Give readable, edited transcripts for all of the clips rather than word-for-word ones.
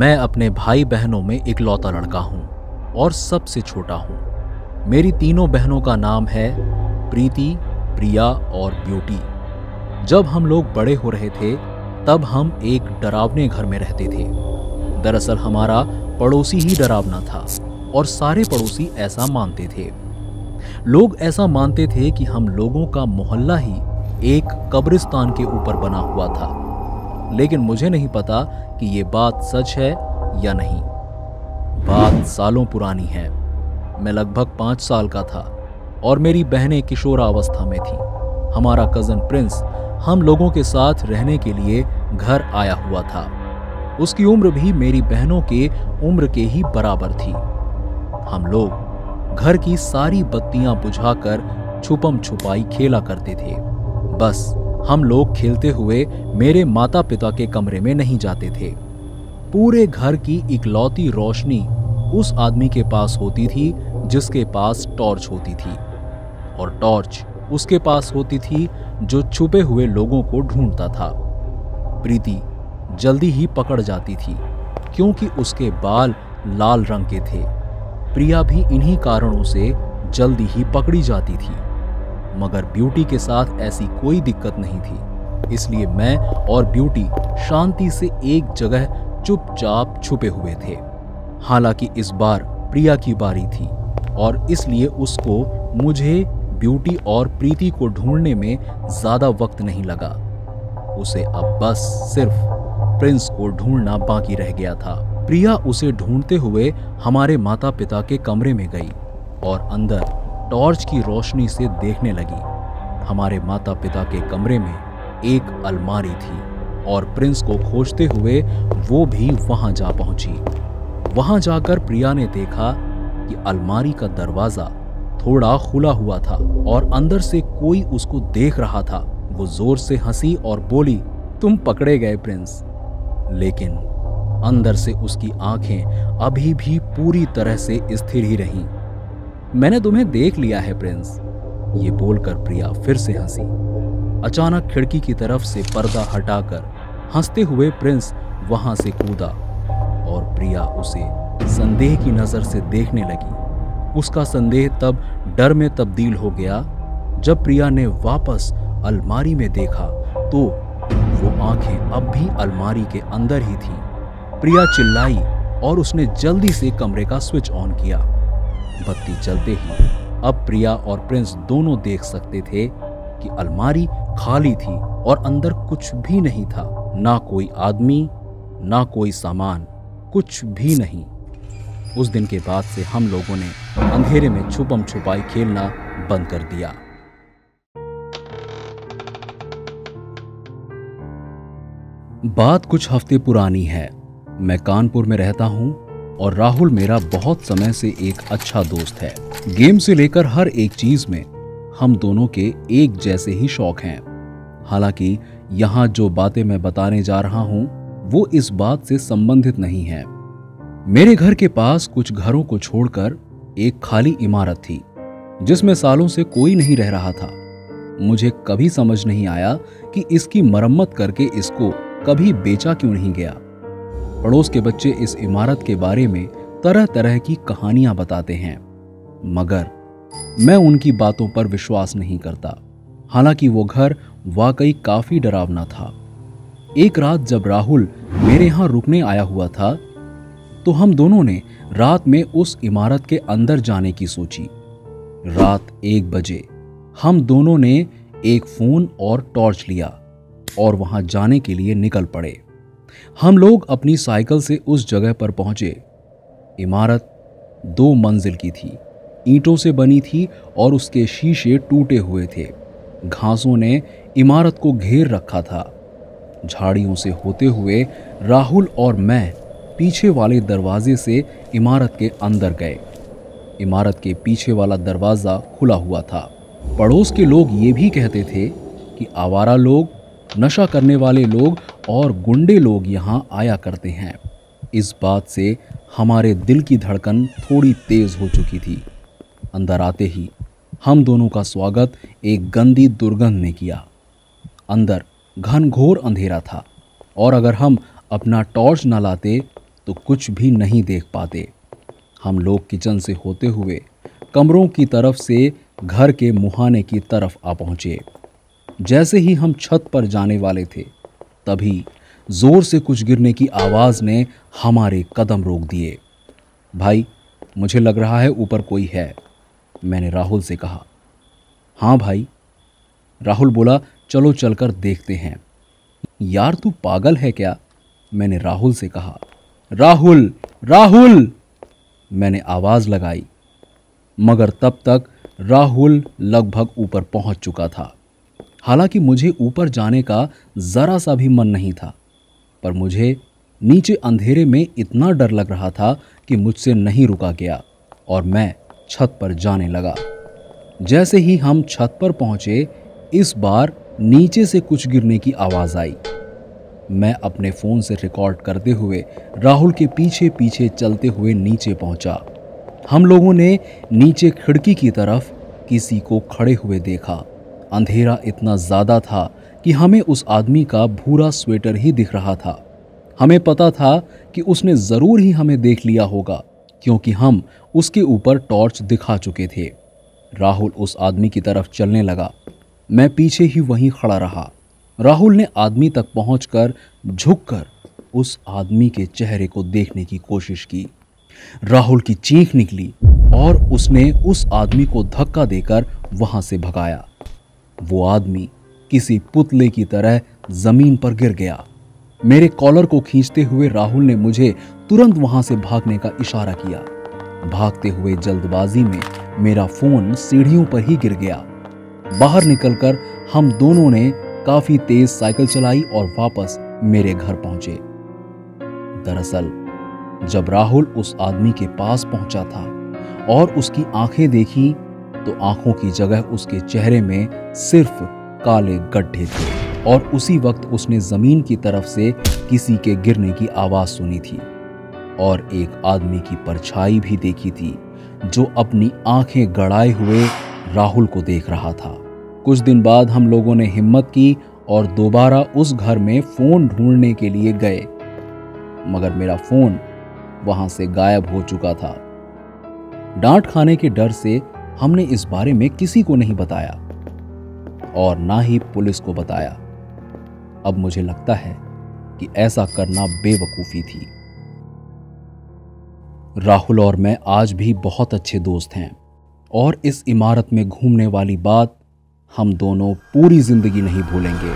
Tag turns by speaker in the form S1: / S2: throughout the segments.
S1: मैं अपने भाई बहनों में इकलौता लड़का हूँ और सबसे छोटा हूँ। मेरी तीनों बहनों का नाम है प्रीति, प्रिया और ब्यूटी। जब हम लोग बड़े हो रहे थे तब हम एक डरावने घर में रहते थे। दरअसल हमारा पड़ोसी ही डरावना था और सारे पड़ोसी ऐसा मानते थे। लोग ऐसा मानते थे कि हम लोगों का मोहल्ला ही एक कब्रिस्तान के ऊपर बना हुआ था। लेकिन मुझे नहीं पता कि ये बात सच है या नहीं। बात सालों पुरानी है। मैं लगभग 5 साल का था और मेरी बहनें किशोरावस्था में थी। हमारा कजन प्रिंस हम लोगों के साथ रहने के लिए घर आया हुआ था। उसकी उम्र भी मेरी बहनों के उम्र के ही बराबर थी। हम लोग घर की सारी बत्तियां बुझाकर छुपम छुपाई खेला करते थे। बस हम लोग खेलते हुए मेरे माता पिता के कमरे में नहीं जाते थे। पूरे घर की इकलौती रोशनी उस आदमी के पास होती थी जिसके पास टॉर्च होती थी, और टॉर्च उसके पास होती थी जो छुपे हुए लोगों को ढूंढता था। प्रीति जल्दी ही पकड़ जाती थी क्योंकि उसके बाल लाल रंग के थे। प्रिया भी इन्हीं कारणों से जल्दी ही पकड़ी जाती थी, मगर ब्यूटी के साथ ऐसी कोई दिक्कत नहीं थी। इसलिए मैं और ब्यूटी शांति से एक जगह चुपचाप छुपे हुए थे। हालांकि इस बार प्रिया की बारी थी और इसलिए उसको मुझे, ब्यूटी और प्रीति को ढूंढने में ज्यादा वक्त नहीं लगा। उसे अब बस सिर्फ प्रिंस को ढूंढना बाकी रह गया था। प्रिया उसे ढूंढते हुए हमारे माता पिता के कमरे में गई और अंदर टॉर्च की रोशनी से देखने लगी। हमारे माता पिता के कमरे में एक अलमारी थी और प्रिंस को खोजते हुए वो भी वहां जा पहुंची। वहां जाकर प्रिया ने देखा कि अलमारी का दरवाजा थोड़ा खुला हुआ था और अंदर से कोई उसको देख रहा था। वो जोर से हंसी और बोली, तुम पकड़े गए प्रिंस। लेकिन अंदर से उसकी आंखें अभी भी पूरी तरह से स्थिर ही रहीं। मैंने तुम्हें देख लिया है प्रिंस, ये बोलकर प्रिया फिर से हंसी। अचानक खिड़की की तरफ से पर्दा हटाकर हंसते हुए प्रिंस वहां से कूदा और प्रिया उसे संदेह की नजर से देखने लगी। उसका संदेह तब डर में तब्दील हो गया जब प्रिया ने वापस अलमारी में देखा तो वो आंखें अब भी अलमारी के अंदर ही थीं। प्रिया चिल्लाई और उसने जल्दी से कमरे का स्विच ऑन किया। बत्ती जलते ही अब प्रिया और प्रिंस दोनों देख सकते थे कि अलमारी खाली थी और अंदर कुछ भी नहीं था। ना कोई आदमी, ना कोई सामान, कुछ भी नहीं। उस दिन के बाद से हम लोगों ने अंधेरे में छुपम छुपाई खेलना बंद कर दिया। बात कुछ हफ्ते पुरानी है। मैं कानपुर में रहता हूं और राहुल मेरा बहुत समय से एक अच्छा दोस्त है। गेम से लेकर हर एक चीज में हम दोनों के एक जैसे ही शौक हैं। हालांकि यहाँ जो बातें मैं बताने जा रहा हूँ वो इस बात से संबंधित नहीं है। मेरे घर के पास कुछ घरों को छोड़कर एक खाली इमारत थी जिसमें सालों से कोई नहीं रह रहा था। मुझे कभी समझ नहीं आया कि इसकी मरम्मत करके इसको कभी बेचा क्यों नहीं गया। पड़ोस के बच्चे इस इमारत के बारे में तरह तरह की कहानियां बताते हैं, मगर मैं उनकी बातों पर विश्वास नहीं करता। हालांकि वो घर वाकई काफी डरावना था। एक रात जब राहुल मेरे यहां रुकने आया हुआ था तो हम दोनों ने रात में उस इमारत के अंदर जाने की सोची। रात 1 बजे हम दोनों ने एक फोन और टॉर्च लिया और वहां जाने के लिए निकल पड़े। हम लोग अपनी साइकिल से उस जगह पर पहुंचे। इमारत 2 मंजिल की थी, ईंटों से बनी थी और उसके शीशे टूटे हुए थे। घासों ने इमारत को घेर रखा था। झाड़ियों से होते हुए राहुल और मैं पीछे वाले दरवाजे से इमारत के अंदर गए। इमारत के पीछे वाला दरवाजा खुला हुआ था। पड़ोस के लोग ये भी कहते थे कि आवारा लोग, नशा करने वाले लोग और गुंडे लोग यहाँ आया करते हैं। इस बात से हमारे दिल की धड़कन थोड़ी तेज हो चुकी थी। अंदर आते ही हम दोनों का स्वागत एक गंदी दुर्गंध ने किया। अंदर घनघोर अंधेरा था और अगर हम अपना टॉर्च न लाते तो कुछ भी नहीं देख पाते। हम लोग किचन से होते हुए कमरों की तरफ से घर के मुहाने की तरफ आ पहुंचे। जैसे ही हम छत पर जाने वाले थे, तभी जोर से कुछ गिरने की आवाज़ ने हमारे कदम रोक दिए। भाई, मुझे लग रहा है ऊपर कोई है, मैंने राहुल से कहा। हाँ भाई, राहुल बोला, चलो चलकर देखते हैं। यार तू पागल है क्या, मैंने राहुल से कहा। राहुल, राहुल, मैंने आवाज़ लगाई, मगर तब तक राहुल लगभग ऊपर पहुंच चुका था। हालांकि मुझे ऊपर जाने का ज़रा सा भी मन नहीं था, पर मुझे नीचे अंधेरे में इतना डर लग रहा था कि मुझसे नहीं रुका गया और मैं छत पर जाने लगा। जैसे ही हम छत पर पहुंचे, इस बार नीचे से कुछ गिरने की आवाज़ आई। मैं अपने फ़ोन से रिकॉर्ड करते हुए राहुल के पीछे पीछे चलते हुए नीचे पहुंचा। हम लोगों ने नीचे खिड़की की तरफ किसी को खड़े हुए देखा। अंधेरा इतना ज़्यादा था कि हमें उस आदमी का भूरा स्वेटर ही दिख रहा था। हमें पता था कि उसने ज़रूर ही हमें देख लिया होगा, क्योंकि हम उसके ऊपर टॉर्च दिखा चुके थे। राहुल उस आदमी की तरफ चलने लगा। मैं पीछे ही वहीं खड़ा रहा। राहुल ने आदमी तक पहुंचकर झुककर उस आदमी के चेहरे को देखने की कोशिश की। राहुल की चीख निकली और उसने उस आदमी को धक्का देकर वहां से भगाया। वो आदमी किसी पुतले की तरह जमीन पर गिर गया। मेरे कॉलर को खींचते हुए राहुल ने मुझे तुरंत वहां से भागने का इशारा किया। भागते हुए जल्दबाजी में मेरा फोन सीढ़ियों पर ही गिर गया। बाहर निकलकर हम दोनों ने काफी तेज साइकिल चलाई और वापस मेरे घर पहुंचे। दरअसल जब राहुल उस आदमी के पास पहुंचा था और उसकी आंखें देखी, तो आंखों की जगह उसके चेहरे में सिर्फ काले गड्ढे थे और उसी वक्त उसने जमीन की तरफ से किसी के गिरने की आवाज सुनी थी और एक आदमी की परछाई भी देखी थी, जो अपनी आंखें गड़ाए हुए राहुल को देख रहा था। कुछ दिन बाद हम लोगों ने हिम्मत की और दोबारा उस घर में फोन ढूंढने के लिए गए, मगर मेरा फोन वहां से गायब हो चुका था। डांट खाने के डर से हमने इस बारे में किसी को नहीं बताया और ना ही पुलिस को बताया। अब मुझे लगता है कि ऐसा करना बेवकूफी थी। राहुल और मैं आज भी बहुत अच्छे दोस्त हैं और इस इमारत में घूमने वाली बात हम दोनों पूरी जिंदगी नहीं भूलेंगे।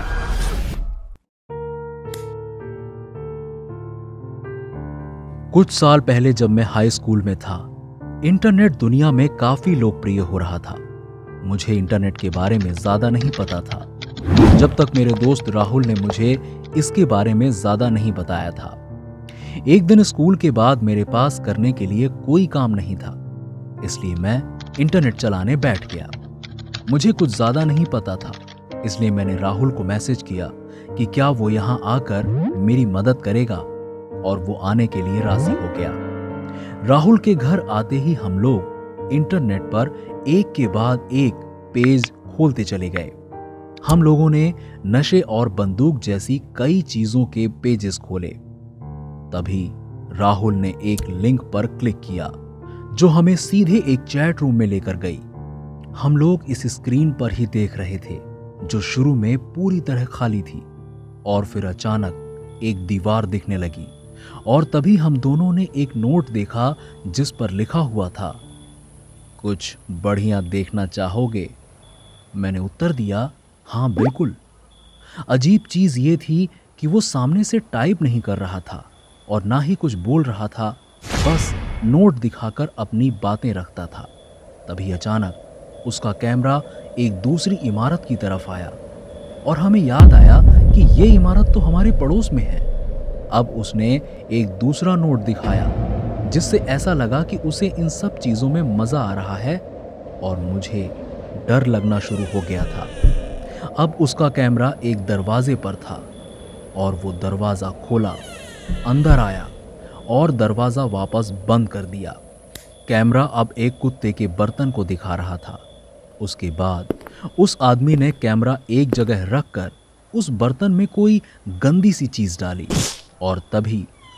S1: कुछ साल पहले जब मैं हाई स्कूल में था, इंटरनेट दुनिया में काफी लोकप्रिय हो रहा था। मुझे इंटरनेट के बारे में ज्यादा नहीं पता था, जब तक मेरे दोस्त राहुल ने मुझे इसके बारे में ज्यादा नहीं बताया था। एक दिन स्कूल के बाद मेरे पास करने के लिए कोई काम नहीं था, इसलिए मैं इंटरनेट चलाने बैठ गया। मुझे कुछ ज्यादा नहीं पता था, इसलिए मैंने राहुल को मैसेज किया कि क्या वो यहाँ आकर मेरी मदद करेगा, और वो आने के लिए राजी हो गया। राहुल के घर आते ही हम लोग इंटरनेट पर एक के बाद एक पेज खोलते चले गए। हम लोगों ने नशे और बंदूक जैसी कई चीजों के पेजेस खोले। तभी राहुल ने एक लिंक पर क्लिक किया जो हमें सीधे एक चैट रूम में लेकर गई। हम लोग इस स्क्रीन पर ही देख रहे थे, जो शुरू में पूरी तरह खाली थी, और फिर अचानक एक दीवार दिखने लगी और तभी हम दोनों ने एक नोट देखा जिस पर लिखा हुआ था, कुछ बढ़िया देखना चाहोगे? मैंने उत्तर दिया, हाँ बिल्कुल। अजीब चीज ये थी कि वो सामने से टाइप नहीं कर रहा था और ना ही कुछ बोल रहा था, बस नोट दिखाकर अपनी बातें रखता था। तभी अचानक उसका कैमरा एक दूसरी इमारत की तरफ आया और हमें याद आया कि ये इमारत तो हमारे पड़ोस में है। अब उसने एक दूसरा नोट दिखाया जिससे ऐसा लगा कि उसे इन सब चीजों में मजा आ रहा है, और मुझे डर लगना शुरू हो गया था। अब उसका कैमरा एक दरवाजे पर था और वो दरवाजा खोला, अंदर आया और दरवाजा वापस बंद कर दिया। कैमरा अब एक कुत्ते के बर्तन को दिखा रहा था। उसके बाद उस आदमी ने कैमरा एक जगह रखकर उस बर्तन में कोई गंदी सी चीज डाली और तभी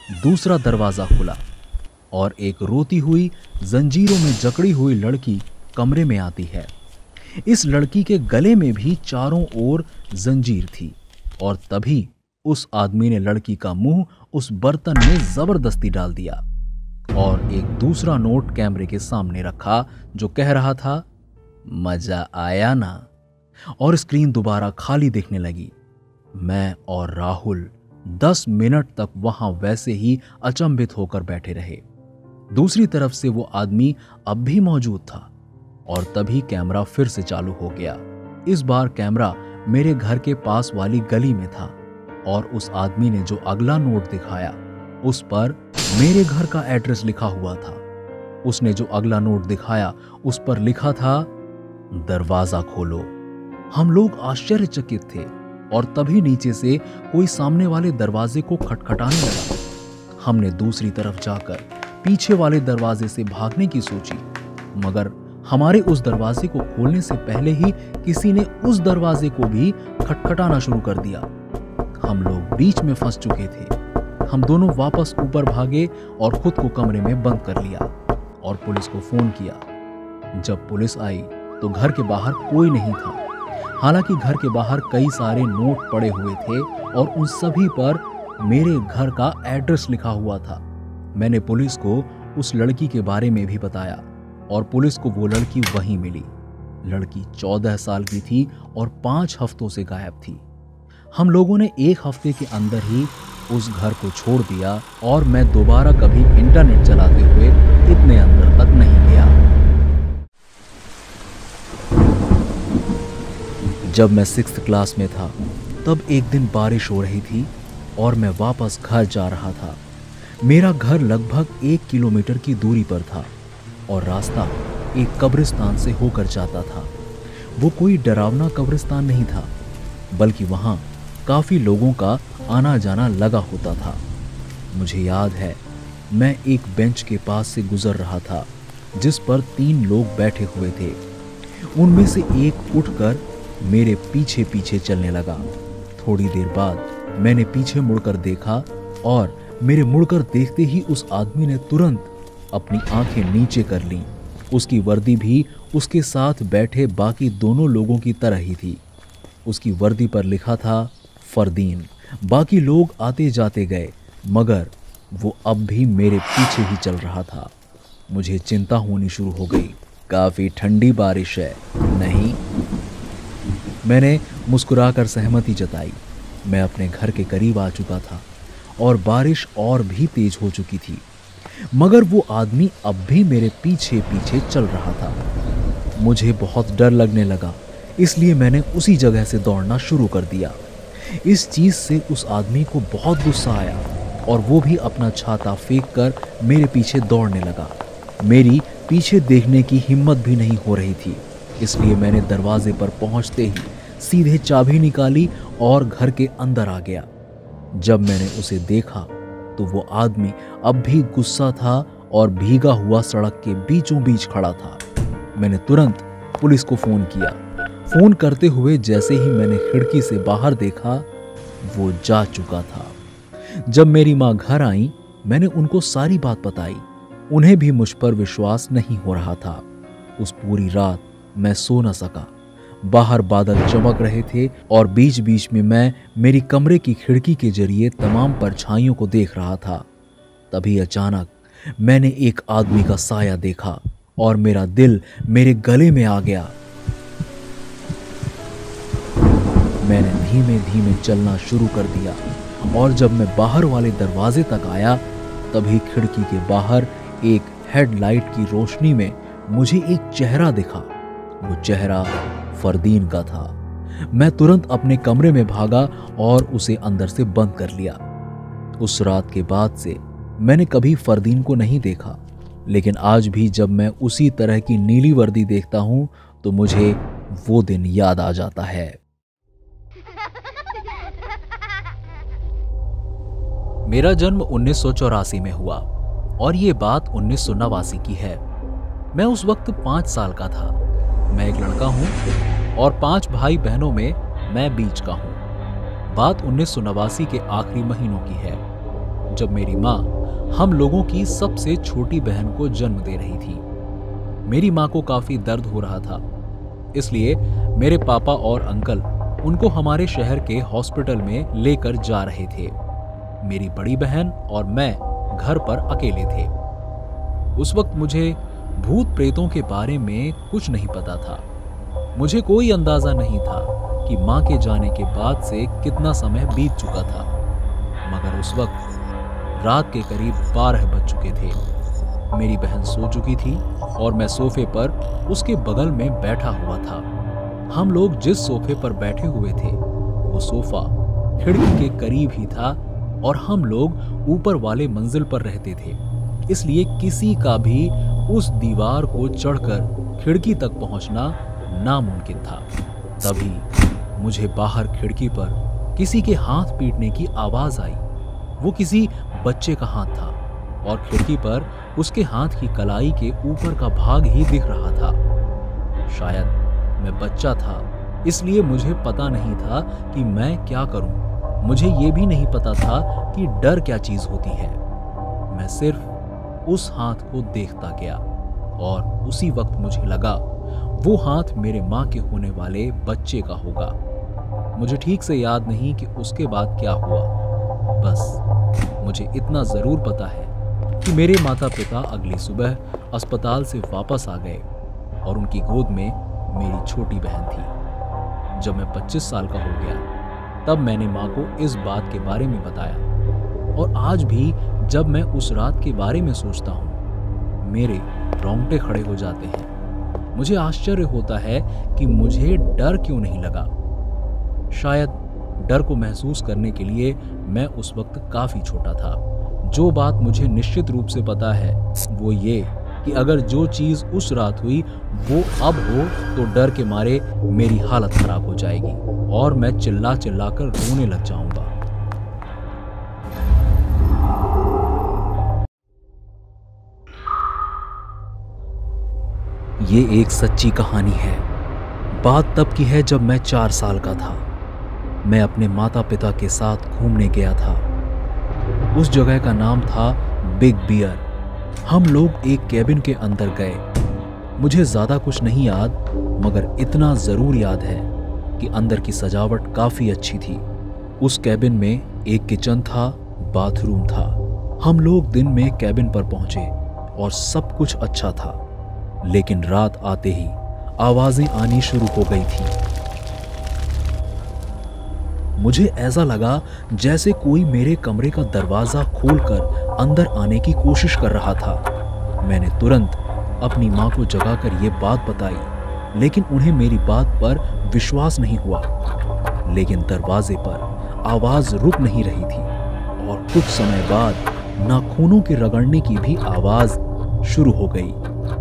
S1: दूसरा दरवाजा खुला और एक रोती हुई, जंजीरों में जकड़ी हुई लड़की कमरे में आती है। इस लड़की के गले में भी चारों ओर जंजीर थी और तभी उस आदमी ने लड़की का मुंह उस बर्तन में जबरदस्ती डाल दिया और एक दूसरा नोट कैमरे के सामने रखा जो कह रहा था, मजा आया ना। और स्क्रीन दोबारा खाली दिखने लगी। मैं और राहुल 10 मिनट तक वहां वैसे ही अचंभित होकर बैठे रहे। दूसरी तरफ से वो आदमी अब भी मौजूद था और तभी कैमरा फिर से चालू हो गया। इस बार कैमरा मेरे घर के पास वाली गली में था और उस आदमी ने जो अगला नोट दिखाया उस पर मेरे घर का एड्रेस लिखा हुआ था। उसने जो अगला नोट दिखाया उस पर लिखा था, दरवाजा खोलो। हम लोग आश्चर्यचकित थे और तभी नीचे से कोई सामने वाले दरवाजे को खटखटाने लगा। हमने दूसरी तरफ जाकर पीछे वाले दरवाजे से भागने की सोची, मगर हमारे उस दरवाजे को खोलने से पहले ही किसी ने उस दरवाजे को भी खटखटाना शुरू कर दिया। हम लोग बीच में फंस चुके थे। हम दोनों वापस ऊपर भागे और खुद को कमरे में बंद कर लिया और पुलिस को फोन किया। जब पुलिस आई तो घर के बाहर कोई नहीं था। हालांकि घर के बाहर कई सारे नोट पड़े हुए थे और उन सभी पर मेरे घर का एड्रेस लिखा हुआ था। मैंने पुलिस को उस लड़की के बारे में भी बताया और पुलिस को वो लड़की वहीं मिली। लड़की 14 साल की थी और 5 हफ्तों से गायब थी। हम लोगों ने 1 हफ्ते के अंदर ही उस घर को छोड़ दिया और मैं दोबारा कभी इंटरनेट चलाते हुए इतने अंदर तक नहीं गया। जब मैं 6th क्लास में था तब एक दिन बारिश हो रही थी और मैं वापस घर जा रहा था। मेरा घर लगभग 1 किलोमीटर की दूरी पर था और रास्ता एक कब्रिस्तान से होकर जाता था। वो कोई डरावना कब्रिस्तान नहीं था, बल्कि वहां काफी लोगों का आना जाना लगा होता था। मुझे याद है मैं एक बेंच के पास से गुजर रहा था जिस पर 3 लोग बैठे हुए थे। उनमें से एक उठकर मेरे पीछे पीछे चलने लगा। थोड़ी देर बाद मैंने पीछे मुड़कर देखा और मेरे मुड़कर देखते ही उस आदमी ने तुरंत अपनी आंखें नीचे कर लीं। उसकी वर्दी भी उसके साथ बैठे बाकी दोनों लोगों की तरह ही थी। उसकी वर्दी पर लिखा था फरदीन। बाकी लोग आते जाते गए मगर वो अब भी मेरे पीछे ही चल रहा था। मुझे चिंता होनी शुरू हो गई। काफी ठंडी बारिश है, नहीं? मैंने मुस्कुराकर सहमति जताई। मैं अपने घर के करीब आ चुका था और बारिश और भी तेज हो चुकी थी, मगर वो आदमी अब भी मेरे पीछे पीछे चल रहा था। मुझे बहुत डर लगने लगा, इसलिए मैंने उसी जगह से दौड़ना शुरू कर दिया। इस चीज से उस आदमी को बहुत गुस्सा आया और वो भी अपना छाता फेंक कर मेरे पीछे दौड़ने लगा। मेरी पीछे देखने की हिम्मत भी नहीं हो रही थी, इसलिए मैंने दरवाजे पर पहुंचते ही सीधे चाबी निकाली और घर के अंदर आ गया। जब मैंने उसे देखा तो वो आदमी अब भी गुस्सा था और भीगा हुआ सड़क के बीचों बीच खड़ा था। मैंने तुरंत पुलिस को फोन किया। फोन करते हुए जैसे ही मैंने खिड़की से बाहर देखा, वो जा चुका था। जब मेरी माँ घर आई, मैंने उनको सारी बात बताई। उन्हें भी मुझ पर विश्वास नहीं हो रहा था। उस पूरी रात मैं सो न सका। बाहर बादल चमक रहे थे और बीच बीच में मैं मेरी कमरे की खिड़की के जरिए तमाम परछाइयों को देख रहा था। तभी अचानक मैंने एक आदमी का साया देखा और मेरा दिल मेरे गले में आ गया। मैंने धीमे धीमे चलना शुरू कर दिया और जब मैं बाहर वाले दरवाजे तक आया तभी खिड़की के बाहर एक हेडलाइट की रोशनी में मुझे एक चेहरा दिखा। वो चेहरा फरदीन का था। मैं तुरंत अपने कमरे में भागा और उसे अंदर से बंद कर लिया। उस रात के बाद से मैंने कभी फरदीन को नहीं देखा, लेकिन आज भी जब मैं उसी तरह की नीली वर्दी देखता हूं तो मुझे वो दिन याद आ जाता है। मेरा जन्म 1984 में हुआ और ये बात 1989 की है। मैं उस वक्त 5 साल का था। मैं एक लड़का हूं और 5 भाई बहनों में मैं बीच का हूं। बात 1989 के आखिरी महीनों की है। जब मेरी माँ हम लोगों की सबसे छोटी बहन को जन्म दे रही थी। मेरी माँ को काफी दर्द हो रहा था, इसलिए मेरे पापा और अंकल उनको हमारे शहर के हॉस्पिटल में लेकर जा रहे थे। मेरी बड़ी बहन और मैं घर पर अकेले थे। उस वक्त मुझे भूत प्रेतों के बारे में कुछ नहीं पता था। मुझे कोई अंदाजा नहीं था कि माँ के जाने के बाद से कितना समय बीत चुका था, मगर उस वक्त रात के करीब 12 बज चुके थे। मेरी बहन सो चुकी थी और मैं सोफे पर उसके बगल में बैठा हुआ था। हम लोग जिस सोफे पर बैठे हुए थे वो सोफा खिड़की के करीब ही था और हम लोग ऊपर वाले मंजिल पर रहते थे, इसलिए किसी का भी उस दीवार को चढ़कर खिड़की तक पहुंचना नामुमकिन था। तभी मुझे बाहर खिड़की पर किसी के हाथ पीटने की आवाज आई। वो किसी बच्चे का हाथ था और खिड़की पर उसके हाथ की कलाई के ऊपर का भाग ही दिख रहा था। शायद मैं बच्चा था, इसलिए मुझे पता नहीं था कि मैं क्या करूं। मुझे ये भी नहीं पता था कि डर क्या चीज होती है। मैं सिर्फ उस हाथ को देखता गया और उसी वक्त मुझे लगा वो हाथ मेरे माँ के होने वाले बच्चे का होगा। मुझे ठीक से याद नहीं कि उसके बाद क्या हुआ, बस मुझे इतना जरूर पता है कि मेरे माता पिता अगली सुबह अस्पताल से वापस आ गए और उनकी गोद में मेरी छोटी बहन थी। जब मैं 25 साल का हो गया तब मैंने माँ को इस बात के बारे में बताया और आज भी जब मैं उस रात के बारे में सोचता हूँ मेरे रोंगटे खड़े हो जाते हैं। मुझे आश्चर्य होता है कि मुझे डर क्यों नहीं लगा। शायद डर को महसूस करने के लिए मैं उस वक्त काफी छोटा था। जो बात मुझे निश्चित रूप से पता है वो ये कि अगर जो चीज उस रात हुई वो अब हो तो डर के मारे मेरी हालत खराब हो जाएगी और मैं चिल्ला चिल्ला कर रोने लग जाऊंगा। ये एक सच्ची कहानी है। बात तब की है जब मैं 4 साल का था। मैं अपने माता पिता के साथ घूमने गया था। उस जगह का नाम था बिग बियर। हम लोग एक कैबिन के अंदर गए। मुझे ज्यादा कुछ नहीं याद, मगर इतना जरूर याद है कि अंदर की सजावट काफी अच्छी थी। उस कैबिन में एक किचन था, बाथरूम था। हम लोग दिन में कैबिन पर पहुंचे और सब कुछ अच्छा था, लेकिन रात आते ही आवाजें आनी शुरू हो गई थी। मुझे ऐसा लगा जैसे कोई मेरे कमरे का दरवाजा खोलकर अंदर आने की कोशिश कर रहा था। मैंने तुरंत अपनी माँ को जगाकर ये बात बताई, लेकिन उन्हें मेरी बात पर विश्वास नहीं हुआ। लेकिन दरवाजे पर आवाज रुक नहीं रही थी और कुछ समय बाद नाखूनों के रगड़ने की भी आवाज शुरू हो गई।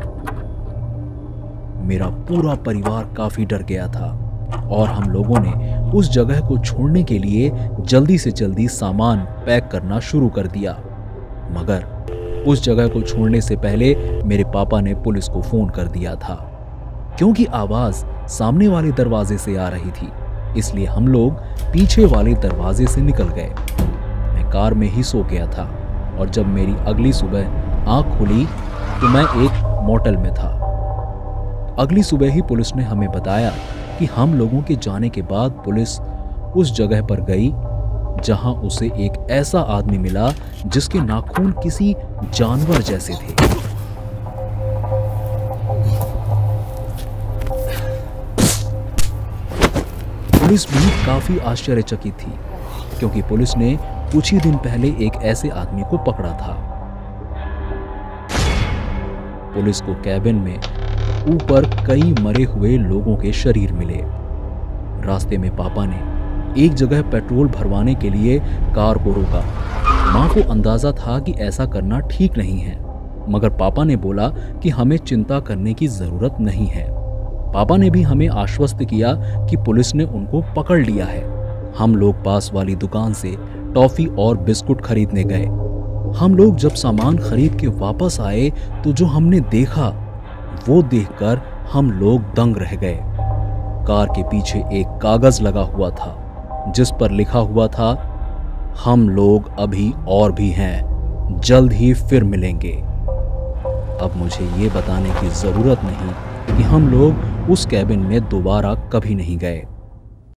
S1: मेरा पूरा परिवार काफी डर गया था और हम लोगों ने उस जगह को छोड़ने के लिए जल्दी से जल्दी सामान पैक करना शुरू कर दिया। मगर उस जगह को छोड़ने से पहले मेरे पापा ने पुलिस को फोन कर दिया था, क्योंकि आवाज सामने वाले दरवाजे से आ रही थी। इसलिए हम लोग पीछे वाले दरवाजे से निकल गए। मैं कार में ही सो गया था और जब मेरी अगली सुबह आंख खुली तो मैं एक मोटल में था। अगली सुबह ही पुलिस ने हमें बताया कि हम लोगों के जाने के बाद पुलिस उस जगह पर गई जहां उसे एक ऐसा आदमी मिला जिसके नाखून किसी जानवर जैसे थे। पुलिस भी काफी आश्चर्यचकित थी, क्योंकि पुलिस ने कुछ ही दिन पहले एक ऐसे आदमी को पकड़ा था। पुलिस को कैबिन में ऊपर कई मरे हुए लोगों के शरीर मिले। रास्ते में पापा ने एक जगह पेट्रोल भरवाने के लिए कार को रोका। माँ को अंदाजा था कि ऐसा करना ठीक नहीं है, मगर पापा ने बोला कि हमें चिंता करने की जरूरत नहीं है। पापा ने भी हमें आश्वस्त किया कि पुलिस ने उनको पकड़ लिया है। हम लोग पास वाली दुकान से टॉफी और बिस्कुट खरीदने गए। हम लोग जब सामान खरीद के वापस आए तो जो हमने देखा वो देखकर हम लोग दंग रह गए। कार के पीछे एक कागज लगा हुआ था जिस पर लिखा हुआ था, हम लोग अभी और भी हैं, जल्द ही फिर मिलेंगे। अब मुझे ये बताने की ज़रूरत नहीं कि हम लोग उस कैबिन में दोबारा कभी नहीं गए।